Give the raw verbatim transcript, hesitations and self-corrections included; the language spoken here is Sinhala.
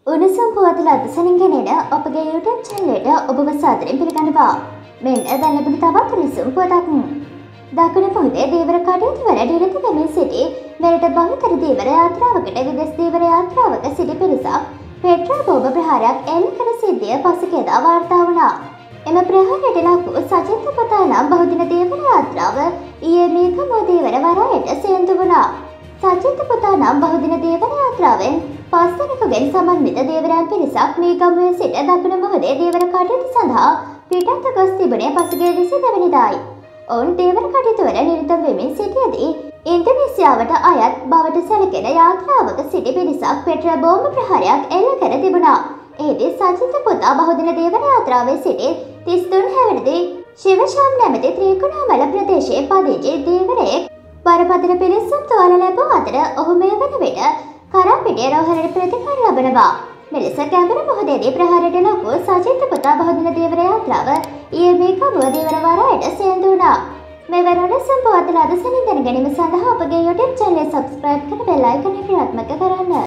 උණුසුම් පුවත්වල අදසනින් ගෙනෙන අපගේ YouTube channel එකට ඔබව සාදරයෙන් පිළිගන්නවා. මෙන්න දැන් ලැබුණු තවත් උණුසුම් පුවතක්. දකුණු පොහොසේ ධීවර කටයුතු වල නිරත වෙමින් සිටි මෙරට බහුතර ධීවර යාත්‍රාවකට විදෙස් ධීවර යාත්‍රාවක සිටි පිරිසක් පෙට්‍රල් බෝම්බ ප්‍රහාරයක් එල්ල කර සිද්ධිය පසුගියදා වාර්තා වුණා. එම ප්‍රහාරයට ලක් වූ සජිත් පුතා නම් බහුදින ධීවර යාත්‍රාව ඊයේ මේකම ධීවර වරායට සේන්තු වුණා. සජිත් පුතා නම් බහුදින ධීවර යාත්‍රාවෙන් පස් දෙනෙකුගෙන් සමන්විත ධීවරයන් පිරිසක් මේ ගමුවේ සිට දකුණු මුහුදේ ධීවර කටයුතු සඳහා පිටත් ගොස් තිබුණේ පසුගිය විසි දෙවැනිදායි. ඔවුන් ධීවර කටයුතු වල නිරත වෙමින් සිටියදී ඉන්දුනීසියාවට අයත් බවට සැලකෙන යාත්‍රාවක සිටි පිරිසක් පෙට්‍රල් බෝම්බ ප්‍රහාරයක් එල්ල කර තිබුණා. එහිදී සජිත් පුතා බහුදින ධීවර යාත්‍රාවේ සිටි තිස් තුන් හැවිරිදි ශිවශාම් නැමැති ත්‍රිකුණාමල ප්‍රදේශයේ පදිංචි ධීවරයෙක් බරපතල පිළිස්සම් තුවාල ලැබූ අතර ඔහු මේ වන විට කරාපිටිය රෝහලට ප්‍රතිකාර ලබනවා. මෙලෙස ගැඹුරු මුහුදේදී ප්‍රහාරයට ලක් වූ සජිත් පුතා බහුදින ධීවර යාත්‍රාව ඊයේ මේ ගමුව ධීවර වරායට සේන්තු වුණා. මෙවැනි උණුසුම් පුවත්වල අදසනින් දැන ගැනීම සඳහා අපගේ YouTube channel එක subscribe කර bell icon එක ක්‍රියාත්මක කරන්න.